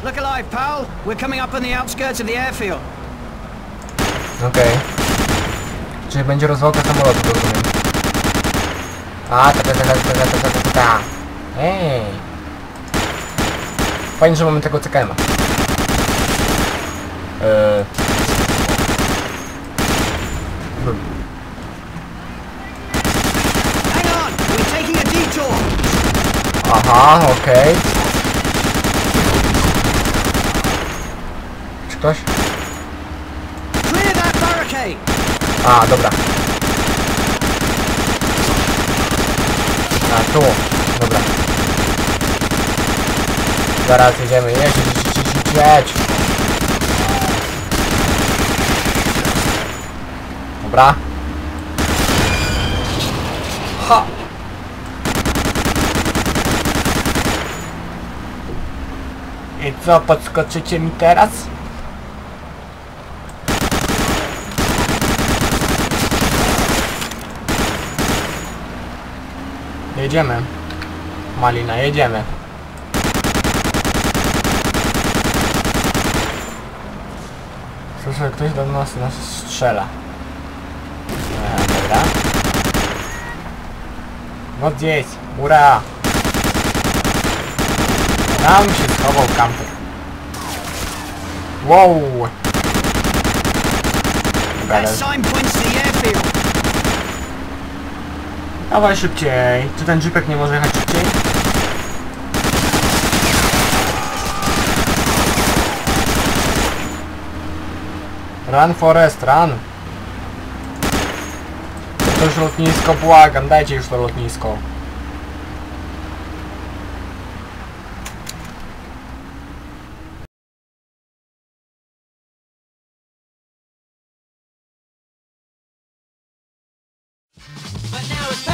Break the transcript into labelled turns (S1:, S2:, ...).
S1: Look alive, pal. We're coming up on the outskirts of the airfield.
S2: Okej. Czyli będzie rozwałka samolotu, rozumiem. A, ta. Ej. Fajnie, że mamy tego CKM-a.
S1: Hang on, we're taking a detour.
S2: Aha, okej. Czy ktoś?
S1: Clear that barricade.
S2: A, dobra. A, tu. Dobra. Zaraz jedziemy. Jedź. Dobra. Ha! I co, podskoczycie mi teraz? Jedziemy. Malina, jedziemy. Słyszę, ktoś do nas strzela. Dobra. No gdzieś. Ura! Tam się schował kamper. Wow! Dobra,
S1: That sign points to the airfield.
S2: dawaj szybciej. Czy ten jeepek nie może jechać szybciej? Run Forest, run! To już lotnisko, błagam, dajcie już to lotnisko.
S3: But now it's